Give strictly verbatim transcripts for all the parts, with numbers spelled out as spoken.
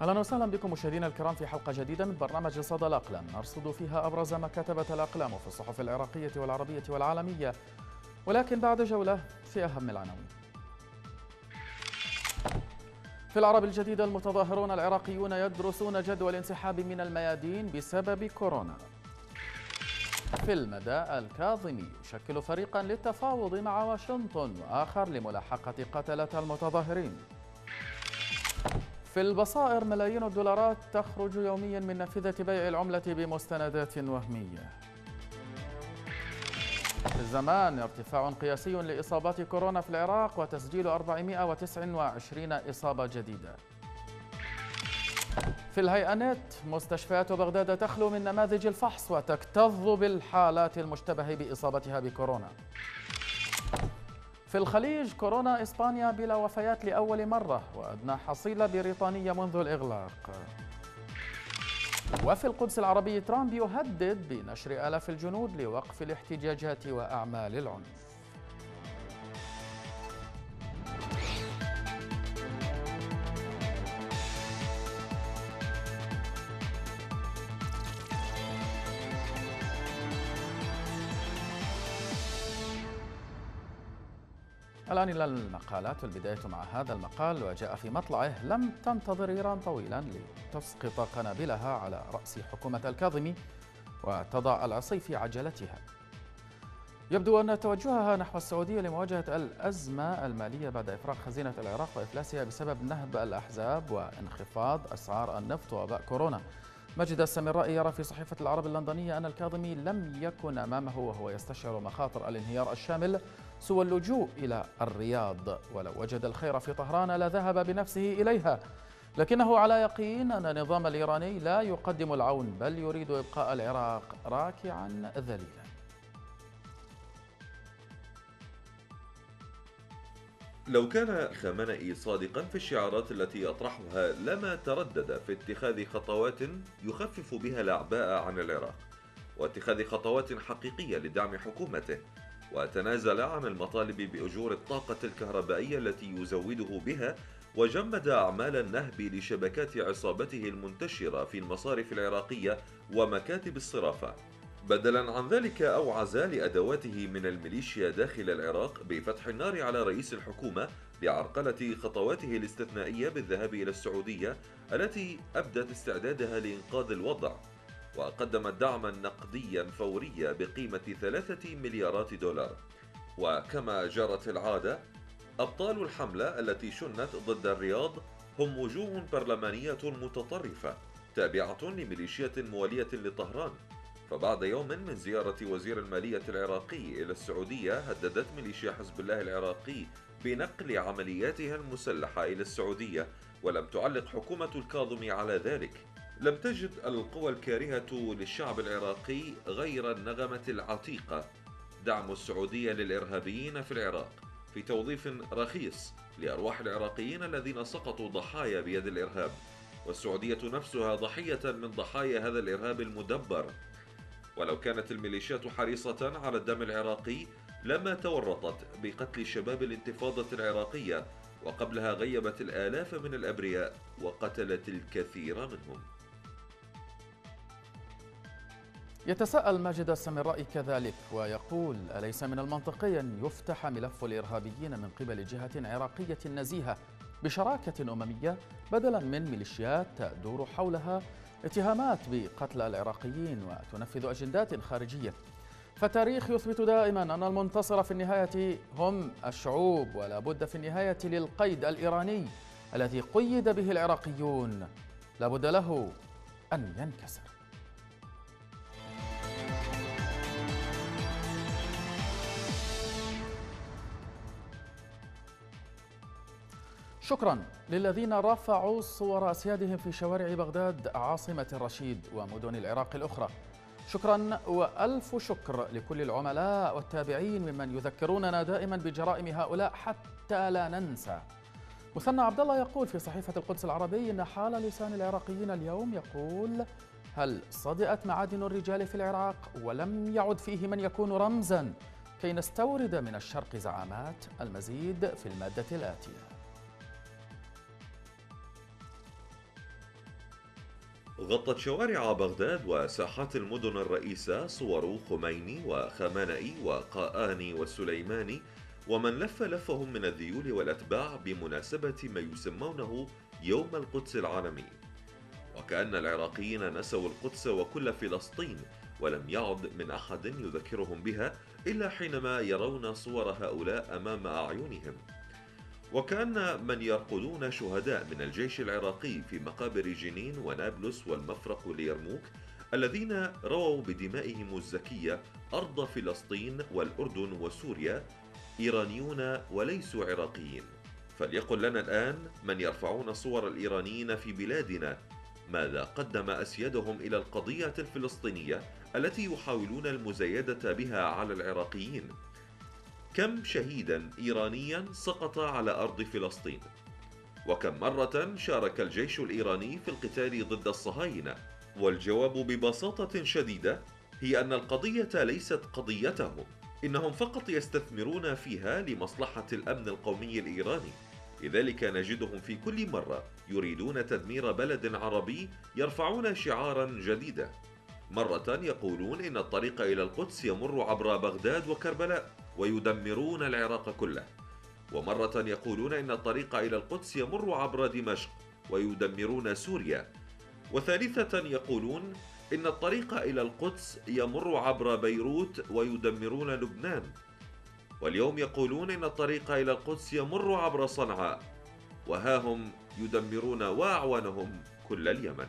أهلا وسهلا بكم مشاهدينا الكرام في حلقة جديدة من برنامج صدى الأقلام نرصد فيها أبرز ما كتبت الأقلام في الصحف العراقية والعربية والعالمية، ولكن بعد جولة في أهم العناوين. في العرب الجديدة المتظاهرون العراقيون يدرسون جدوى الانسحاب من الميادين بسبب كورونا. في المدى الكاظمي يشكل فريقا للتفاوض مع واشنطن وآخر لملاحقة قتلة المتظاهرين. في البصائر ملايين الدولارات تخرج يوميا من نافذة بيع العملة بمستندات وهمية. في الزمان ارتفاع قياسي لإصابات كورونا في العراق وتسجيل أربعمائة وتسعة وعشرين إصابة جديدة. في الهيئة مستشفيات بغداد تخلو من نماذج الفحص وتكتظ بالحالات المشتبه بإصابتها بكورونا. في الخليج كورونا إسبانيا بلا وفيات لأول مرة وأدنى حصيلة بريطانية منذ الإغلاق. وفي القدس العربي ترامب يهدد بنشر آلاف الجنود لوقف الاحتجاجات وأعمال العنف. الآن إلى المقالات، والبداية مع هذا المقال وجاء في مطلعه: لم تنتظر إيران طويلا لتسقط قنابلها على رأس حكومة الكاظمي وتضع العصي في عجلتها. يبدو أن توجهها نحو السعودية لمواجهة الأزمة المالية بعد إفراغ خزينة العراق وإفلاسها بسبب نهب الأحزاب وانخفاض أسعار النفط ووباء كورونا. مجد السامرائي يرى في صحيفة العرب اللندنية أن الكاظمي لم يكن أمامه وهو يستشعر مخاطر الانهيار الشامل سوى اللجوء إلى الرياض، ولو وجد الخير في طهران لذهب بنفسه إليها، لكنه على يقين أن النظام الإيراني لا يقدم العون بل يريد إبقاء العراق راكعا ذليلا. لو كان خامنئي صادقا في الشعارات التي يطرحها لما تردد في اتخاذ خطوات يخفف بها الأعباء عن العراق، واتخاذ خطوات حقيقية لدعم حكومته، وتنازل عن المطالب بأجور الطاقة الكهربائية التي يزوده بها، وجمد أعمال النهب لشبكات عصابته المنتشرة في المصارف العراقية ومكاتب الصرافة. بدلا عن ذلك أوعز لأدواته من الميليشيا داخل العراق بفتح النار على رئيس الحكومة بعرقلة خطواته الاستثنائية بالذهاب إلى السعودية التي أبدت استعدادها لإنقاذ الوضع، وقدمت دعما نقديا فوريا بقيمة ثلاثة مليارات دولار. وكما جرت العادة، أبطال الحملة التي شنت ضد الرياض هم وجوه برلمانية متطرفة تابعة لميليشيات موالية لطهران. فبعد يوم من زيارة وزير المالية العراقي إلى السعودية هددت ميليشيا حزب الله العراقي بنقل عملياتها المسلحة إلى السعودية، ولم تعلق حكومة الكاظمي على ذلك. لم تجد القوى الكارهة للشعب العراقي غير النغمة العتيقة: دعم السعودية للإرهابيين في العراق في توظيف رخيص لأرواح العراقيين الذين سقطوا ضحايا بيد الإرهاب، والسعودية نفسها ضحية من ضحايا هذا الإرهاب المدبر. ولو كانت الميليشيات حريصة على الدم العراقي لما تورطت بقتل شباب الانتفاضة العراقية، وقبلها غيبت الآلاف من الأبرياء وقتلت الكثير منهم. يتساءل ماجد السامرائي كذلك ويقول: أليس من المنطقي أن يفتح ملف الإرهابيين من قبل جهة عراقية نزيهة بشراكة أممية بدلا من ميليشيات تدور حولها اتهامات بقتل العراقيين وتنفذ أجندات خارجية؟ فالتاريخ يثبت دائما أن المنتصر في النهاية هم الشعوب، ولا بد في النهاية للقيد الإيراني الذي قيد به العراقيون لا بد له أن ينكسر. شكرا للذين رفعوا صور أسيادهم في شوارع بغداد عاصمة الرشيد ومدن العراق الأخرى. شكرا وألف شكر لكل العملاء والتابعين ممن يذكروننا دائما بجرائم هؤلاء حتى لا ننسى. مثنى عبد الله يقول في صحيفة القدس العربي إن حال لسان العراقيين اليوم يقول: هل صدأت معادن الرجال في العراق ولم يعد فيه من يكون رمزا كي نستورد من الشرق زعامات؟ المزيد في المادة الآتية. غطت شوارع بغداد وساحات المدن الرئيسة صور خميني وخامنئي وقآني والسليماني ومن لف لفهم من الذيول والأتباع بمناسبة ما يسمونه يوم القدس العالمي. وكأن العراقيين نسوا القدس وكل فلسطين، ولم يعد من أحد يذكرهم بها إلا حينما يرون صور هؤلاء أمام أعينهم. وكأن من يرقدون شهداء من الجيش العراقي في مقابر جنين ونابلس والمفرق ليرموك، الذين رووا بدمائهم الزكية أرض فلسطين والأردن وسوريا، إيرانيون وليسوا عراقيين. فليقل لنا الآن من يرفعون صور الإيرانيين في بلادنا ماذا قدم أسيادهم إلى القضية الفلسطينية التي يحاولون المزايدة بها على العراقيين؟ كم شهيدا إيرانيا سقط على أرض فلسطين؟ وكم مرة شارك الجيش الإيراني في القتال ضد الصهاينة؟ والجواب ببساطة شديدة هي أن القضية ليست قضيتهم، إنهم فقط يستثمرون فيها لمصلحة الأمن القومي الإيراني. لذلك نجدهم في كل مرة يريدون تدمير بلد عربي يرفعون شعارا جديدا. مرة يقولون إن الطريق إلى القدس يمر عبر بغداد وكربلاء ويدمرون العراق كله، ومرة يقولون إن الطريق إلى القدس يمر عبر دمشق ويدمرون سوريا، وثالثة يقولون إن الطريق إلى القدس يمر عبر بيروت ويدمرون لبنان، واليوم يقولون إن الطريق إلى القدس يمر عبر صنعاء، وها هم يدمرون وأعوانهم كل اليمن.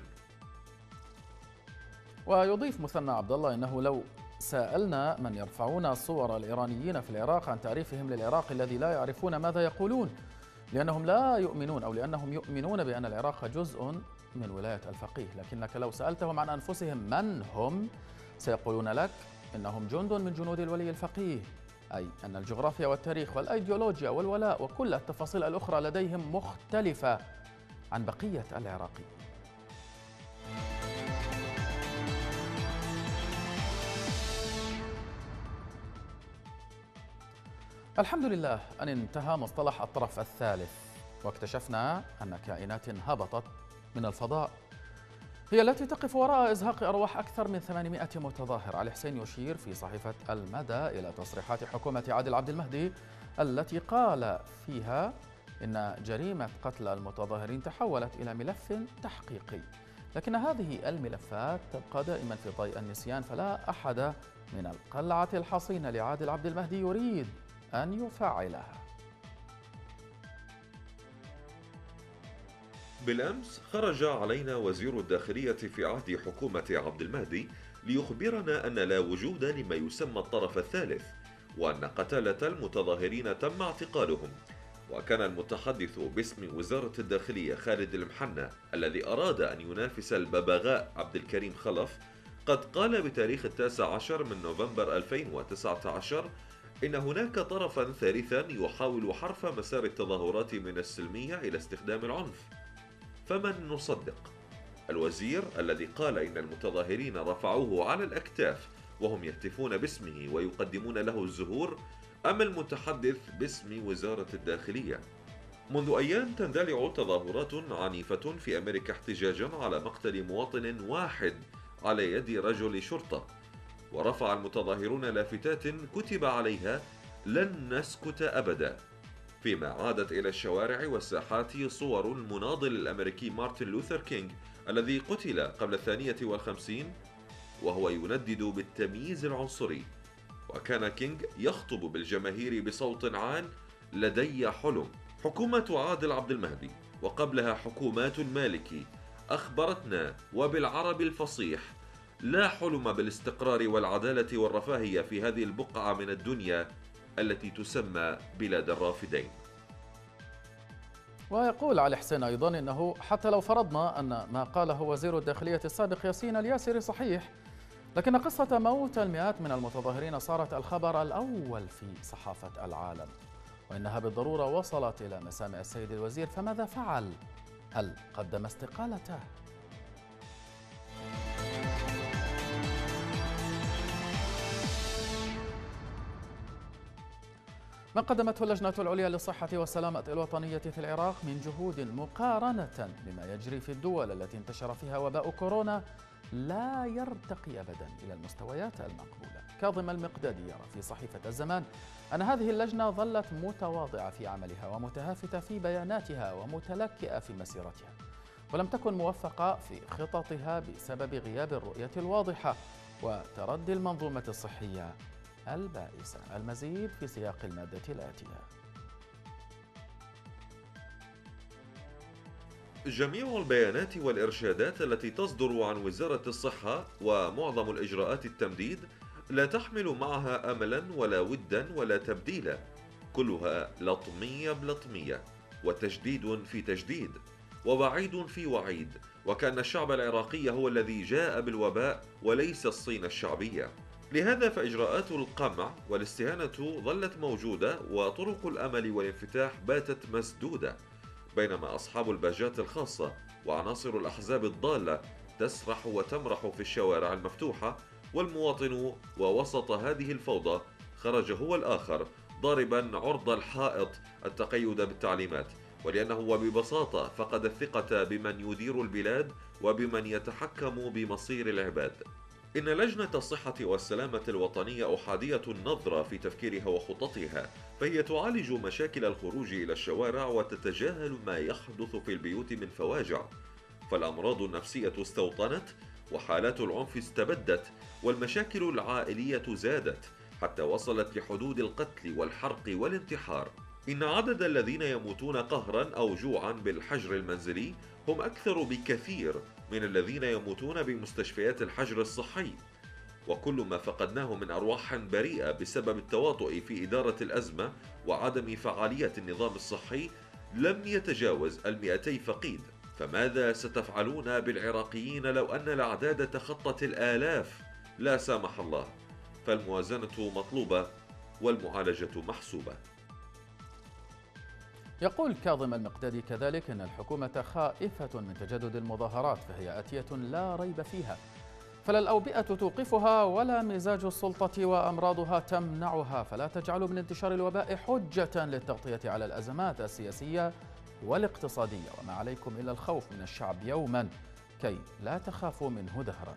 ويضيف مثنى عبد الله أنه لو سألنا من يرفعون صور الإيرانيين في العراق عن تعريفهم للعراق الذي لا يعرفون ماذا يقولون، لأنهم لا يؤمنون أو لأنهم يؤمنون بأن العراق جزء من ولاية الفقيه، لكنك لو سألتهم عن أنفسهم من هم سيقولون لك إنهم جند من جنود الولي الفقيه، أي أن الجغرافيا والتاريخ والأيديولوجيا والولاء وكل التفاصيل الأخرى لديهم مختلفة عن بقية العراقيين. الحمد لله أن انتهى مصطلح الطرف الثالث، واكتشفنا أن كائنات هبطت من الفضاء هي التي تقف وراء إزهاق أرواح أكثر من ثمانمائة متظاهر. علي حسين يشير في صحيفة المدى إلى تصريحات حكومة عادل عبد المهدي التي قال فيها إن جريمة قتل المتظاهرين تحولت إلى ملف تحقيقي، لكن هذه الملفات تبقى دائما في ضيء النسيان، فلا أحد من القلعة الحصينة لعادل عبد المهدي يريد أن يفعلها. بالأمس خرج علينا وزير الداخلية في عهد حكومة عبد المهدي ليخبرنا أن لا وجود لما يسمى الطرف الثالث، وأن قتلة المتظاهرين تم اعتقالهم. وكان المتحدث باسم وزارة الداخلية خالد المحنى الذي أراد أن ينافس الببغاء عبد الكريم خلف قد قال بتاريخ التاسع عشر من نوفمبر ألفين وتسعة عشر إن هناك طرفا ثالثا يحاول حرف مسار التظاهرات من السلمية إلى استخدام العنف. فمن نصدق؟ الوزير الذي قال إن المتظاهرين رفعوه على الأكتاف وهم يهتفون باسمه ويقدمون له الزهور، أم المتحدث باسم وزارة الداخلية؟ منذ أيام تندلع تظاهرات عنيفة في أمريكا احتجاجا على مقتل مواطن واحد على يد رجل شرطة، ورفع المتظاهرون لافتات كتب عليها لن نسكت أبدا، فيما عادت إلى الشوارع والساحات صور المناضل الأمريكي مارتن لوثر كينغ الذي قتل قبل الثانية والخمسين وهو يندد بالتمييز العنصري. وكان كينغ يخطب بالجماهير بصوت عال: لدي حلم. حكومة عادل عبد المهدي وقبلها حكومات المالكي أخبرتنا وبالعربي الفصيح لا حلم بالاستقرار والعدالة والرفاهية في هذه البقعة من الدنيا التي تسمى بلاد الرافدين. ويقول علي حسين أيضا إنه حتى لو فرضنا أن ما قاله وزير الداخلية السابق ياسين الياسري صحيح، لكن قصة موت المئات من المتظاهرين صارت الخبر الأول في صحافة العالم، وإنها بالضرورة وصلت إلى مسامع السيد الوزير، فماذا فعل؟ هل قدم استقالته؟ ما قدمته اللجنة العليا للصحة والسلامة الوطنية في العراق من جهود مقارنة بما يجري في الدول التي انتشر فيها وباء كورونا لا يرتقي أبدا إلى المستويات المقبولة. كاظم المقدادي يرى في صحيفة الزمان أن هذه اللجنة ظلت متواضعة في عملها ومتهافتة في بياناتها ومتلكئة في مسيرتها، ولم تكن موفقة في خططها بسبب غياب الرؤية الواضحة وتردي المنظومة الصحية البائسة. المزيد في سياق المادة الآتية. جميع البيانات والإرشادات التي تصدر عن وزارة الصحة ومعظم الإجراءات التمديد لا تحمل معها أملا ولا ودا ولا تبديلا، كلها لطمية بلطمية وتجديد في تجديد ووعيد في وعيد، وكأن الشعب العراقي هو الذي جاء بالوباء وليس الصين الشعبية. لهذا فإجراءات القمع والاستهانة ظلت موجودة وطرق الأمل والانفتاح باتت مسدودة، بينما أصحاب الباجات الخاصة وعناصر الأحزاب الضالة تسرح وتمرح في الشوارع المفتوحة، والمواطن ووسط هذه الفوضى خرج هو الآخر ضاربا عرض الحائط التقيد بالتعليمات، ولأنه وببساطة فقد الثقة بمن يدير البلاد وبمن يتحكم بمصير العباد. إن لجنة الصحة والسلامة الوطنية أحادية النظرة في تفكيرها وخططها، فهي تعالج مشاكل الخروج إلى الشوارع وتتجاهل ما يحدث في البيوت من فواجع، فالأمراض النفسية استوطنت وحالات العنف استبدت والمشاكل العائلية زادت حتى وصلت لحدود القتل والحرق والانتحار. إن عدد الذين يموتون قهرا أو جوعا بالحجر المنزلي هم أكثر بكثير من الذين يموتون بمستشفيات الحجر الصحي، وكل ما فقدناه من أرواح بريئة بسبب التواطؤ في إدارة الأزمة وعدم فعالية النظام الصحي لم يتجاوز المئتي فقيد. فماذا ستفعلون بالعراقيين لو أن الأعداد تخطت الآلاف؟ لا سامح الله، فالموازنة مطلوبة والمعالجة محسوبة. يقول كاظم المقدادي كذلك أن الحكومة خائفة من تجدد المظاهرات، فهي آتية لا ريب فيها، فلا الأوبئة توقفها ولا مزاج السلطة وأمراضها تمنعها، فلا تجعلوا من انتشار الوباء حجة للتغطية على الأزمات السياسية والاقتصادية، وما عليكم إلا الخوف من الشعب يوما كي لا تخافوا منه دهرا.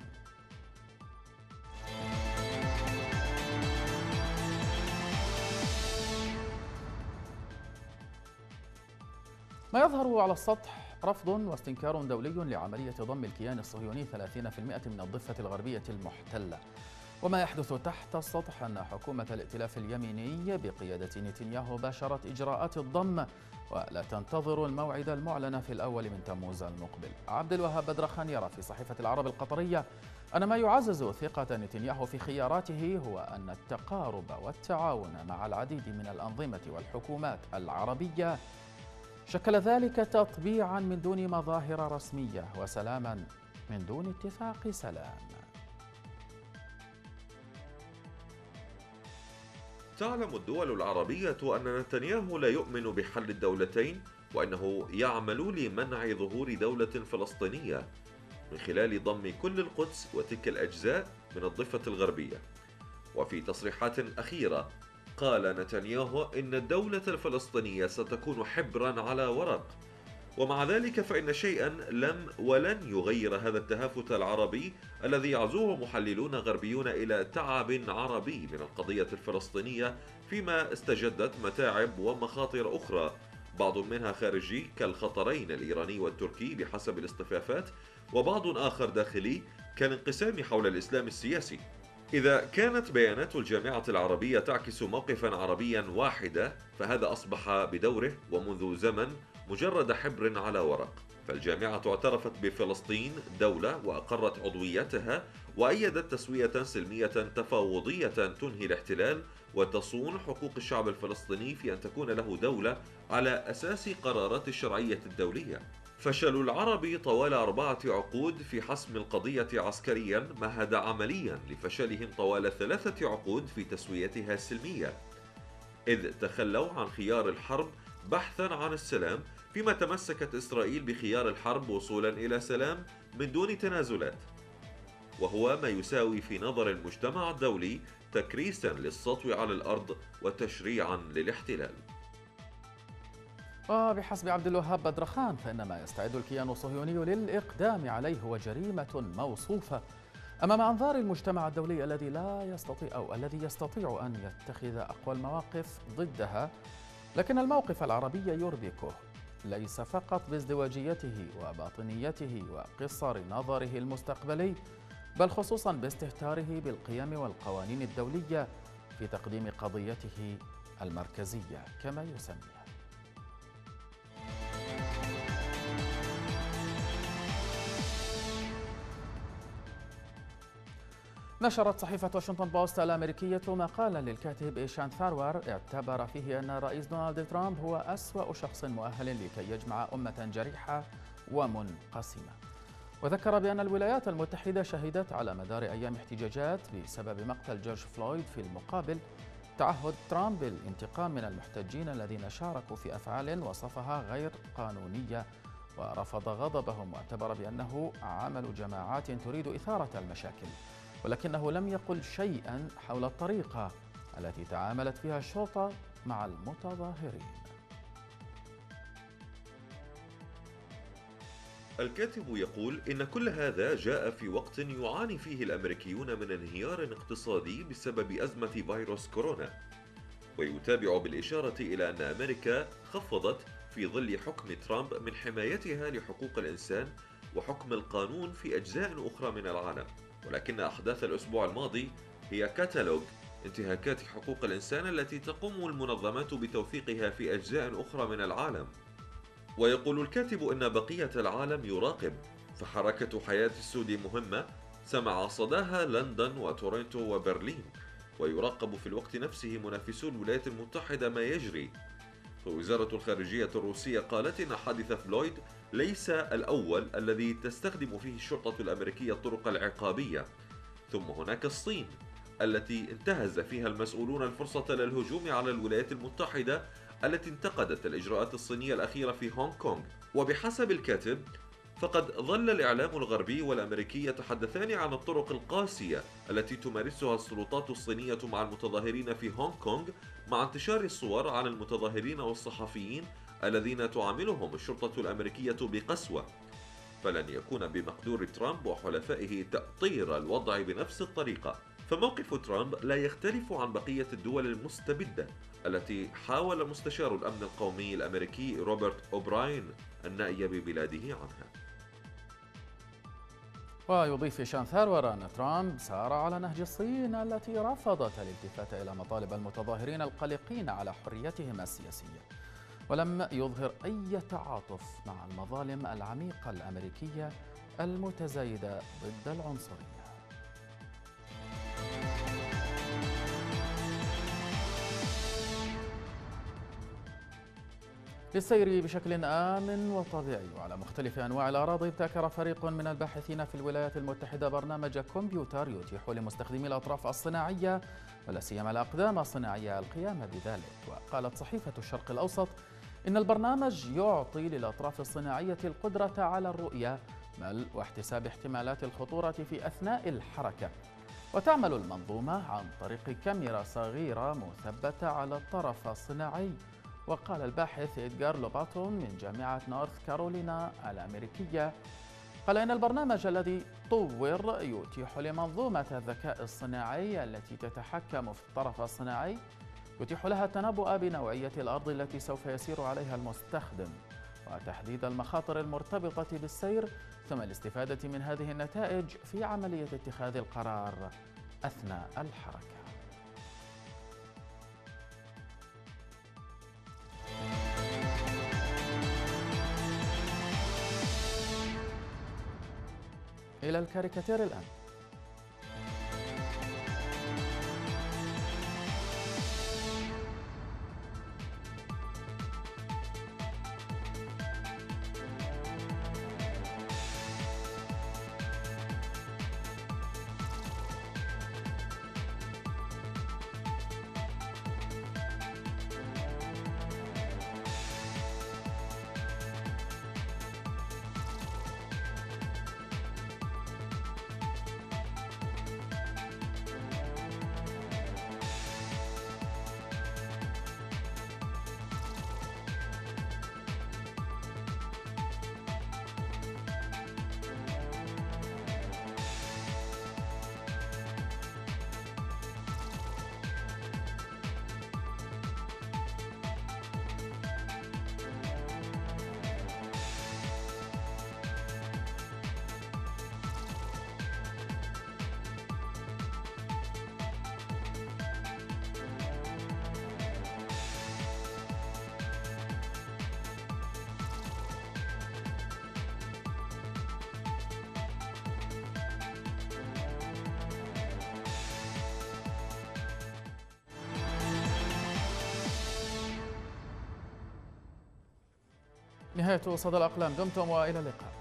ما يظهر على السطح رفض واستنكار دولي لعملية ضم الكيان الصهيوني ثلاثين بالمئة من الضفة الغربية المحتلة، وما يحدث تحت السطح أن حكومة الائتلاف اليميني بقيادة نتنياهو باشرت إجراءات الضم ولا تنتظر الموعد المعلن في الأول من تموز المقبل. عبد الوهاب بدرخان يرى في صحيفة العرب القطرية أن ما يعزز ثقة نتنياهو في خياراته هو أن التقارب والتعاون مع العديد من الأنظمة والحكومات العربية شكل ذلك تطبيعا من دون مظاهر رسمية وسلاما من دون اتفاق سلام. تعلم الدول العربية أن نتنياهو لا يؤمن بحل الدولتين، وأنه يعمل لمنع ظهور دولة فلسطينية من خلال ضم كل القدس وتلك الأجزاء من الضفة الغربية. وفي تصريحات أخيرة قال نتنياهو إن الدولة الفلسطينية ستكون حبرا على ورق، ومع ذلك فإن شيئا لم ولن يغير هذا التهافت العربي الذي يعزوه محللون غربيون إلى تعب عربي من القضية الفلسطينية، فيما استجدت متاعب ومخاطر أخرى، بعض منها خارجي كالخطرين الإيراني والتركي بحسب الاصطفافات، وبعض آخر داخلي كالانقسام حول الإسلام السياسي. إذا كانت بيانات الجامعة العربية تعكس موقفا عربيا واحدا، فهذا أصبح بدوره ومنذ زمن مجرد حبر على ورق، فالجامعة اعترفت بفلسطين دولة وأقرت عضويتها وأيدت تسوية سلمية تفاوضية تنهي الاحتلال وتصون حقوق الشعب الفلسطيني في أن تكون له دولة على أساس قرارات الشرعية الدولية. فشل العرب طوال أربعة عقود في حسم القضية عسكريا مهد عمليا لفشلهم طوال ثلاثة عقود في تسويتها السلمية، إذ تخلوا عن خيار الحرب بحثا عن السلام، فيما تمسكت إسرائيل بخيار الحرب وصولا إلى سلام من دون تنازلات، وهو ما يساوي في نظر المجتمع الدولي تكريسا للسطو على الأرض وتشريعا للاحتلال. وبحسب عبد الوهاب بدرخان فإن ما يستعد الكيان الصهيوني للإقدام عليه هو جريمة موصوفة أمام أنظار المجتمع الدولي الذي لا يستطيع أو الذي يستطيع أن يتخذ أقوى المواقف ضدها، لكن الموقف العربي يربكه ليس فقط بازدواجيته وباطنيته وقصر نظره المستقبلي، بل خصوصا باستهتاره بالقيم والقوانين الدولية في تقديم قضيته المركزية كما يسميها. نشرت صحيفة واشنطن بوست الأمريكية مقالا للكاتب إيشان ثاروار اعتبر فيه أن الرئيس دونالد ترامب هو أسوأ شخص مؤهل لكي يجمع أمة جريحة ومنقسمة، وذكر بأن الولايات المتحدة شهدت على مدار أيام احتجاجات بسبب مقتل جورج فلويد. في المقابل تعهد ترامب بالانتقام من المحتجين الذين شاركوا في أفعال وصفها غير قانونية، ورفض غضبهم واعتبر بأنه عمل جماعات تريد إثارة المشاكل، ولكنه لم يقل شيئا حول الطريقة التي تعاملت فيها الشرطة مع المتظاهرين. الكاتب يقول إن كل هذا جاء في وقت يعاني فيه الأمريكيون من انهيار اقتصادي بسبب أزمة فيروس كورونا، ويتابع بالإشارة إلى أن أمريكا خفضت في ظل حكم ترامب من حمايتها لحقوق الإنسان وحكم القانون في أجزاء أخرى من العالم، ولكن أحداث الأسبوع الماضي هي كتالوج انتهاكات حقوق الإنسان التي تقوم المنظمات بتوثيقها في أجزاء أخرى من العالم. ويقول الكاتب إن بقية العالم يراقب، فحركة حياة السود مهمة سمع صداها لندن وتورنتو وبرلين، ويراقب في الوقت نفسه منافسو الولايات المتحدة ما يجري. فوزارة الخارجية الروسية قالت إن حادث فلويد ليس الأول الذي تستخدم فيه الشرطة الأمريكية الطرق العقابية، ثم هناك الصين التي انتهز فيها المسؤولون الفرصة للهجوم على الولايات المتحدة التي انتقدت الإجراءات الصينية الأخيرة في هونغ كونغ. وبحسب الكاتب فقد ظل الإعلام الغربي والأمريكي يتحدثان عن الطرق القاسية التي تمارسها السلطات الصينية مع المتظاهرين في هونغ كونغ، مع انتشار الصور عن المتظاهرين والصحفيين الذين تعاملهم الشرطة الأمريكية بقسوة. فلن يكون بمقدور ترامب وحلفائه تأطير الوضع بنفس الطريقة، فموقف ترامب لا يختلف عن بقية الدول المستبدة التي حاول مستشار الأمن القومي الأمريكي روبرت أوبراين النأي ببلاده عنها. ويضيف شان ثارور أن ترامب سار على نهج الصين التي رفضت الالتفات إلى مطالب المتظاهرين القلقين على حريتهم السياسية، ولم يظهر أي تعاطف مع المظالم العميقة الأمريكية المتزايدة ضد العنصرية. للسير بشكل آمن وطبيعي وعلى مختلف أنواع الأراضي، ابتكر فريق من الباحثين في الولايات المتحدة برنامج كمبيوتر يتيح لمستخدمي الأطراف الصناعية ولا سيما الأقدام الصناعية القيام بذلك. وقالت صحيفة الشرق الأوسط إن البرنامج يعطي للأطراف الصناعية القدرة على الرؤية بل واحتساب احتمالات الخطورة في أثناء الحركة، وتعمل المنظومة عن طريق كاميرا صغيرة مثبتة على الطرف الصناعي. وقال الباحث إدغار لوباتون من جامعة نورث كارولينا الأمريكية، قال إن البرنامج الذي طور يتيح لمنظومة الذكاء الصناعي التي تتحكم في الطرف الصناعي يتيح لها التنبؤ بنوعية الأرض التي سوف يسير عليها المستخدم وتحديد المخاطر المرتبطة بالسير، ثم الاستفادة من هذه النتائج في عملية اتخاذ القرار أثناء الحركة. إلى الكاريكاتير الآن. نهاية صدى الأقلام، دمتم وإلى اللقاء.